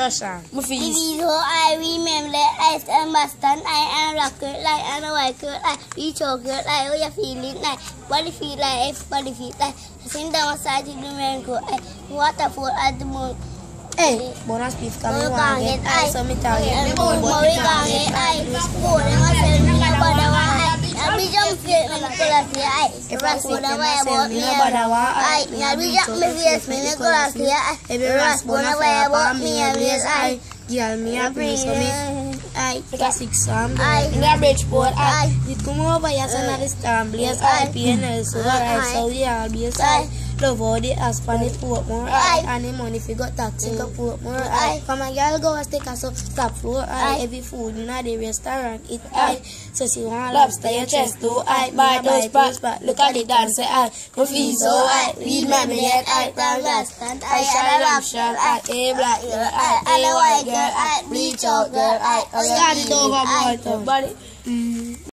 Russian. So I remember I stand Boston, I am rock girl, I am a white girl, I be chocolate, I oh you feeling like body feel like everybody feel like sing down side to the man go waterfall at the moon. Hey, bonus beef coming one get I so me tell you. Mori ganget I go and I say me about the I be jump fit me Nicolas here I ras bona way about me I be jump me face me Nicolas here I ras bona way about me I girl me a bring so me I class exam in the Bridgeport I did come over yes another storm blaze I PNL so I so yeah be I love all the husband it Portmore and the money if you got taxi to Portmore come a girl go and take a so stop floor every food in the restaurant it so she want lobster your chest too buy those spots but look at the dance I no feel so read my yet stand I shall a black girl a white girl bleach out girl I got it over boy body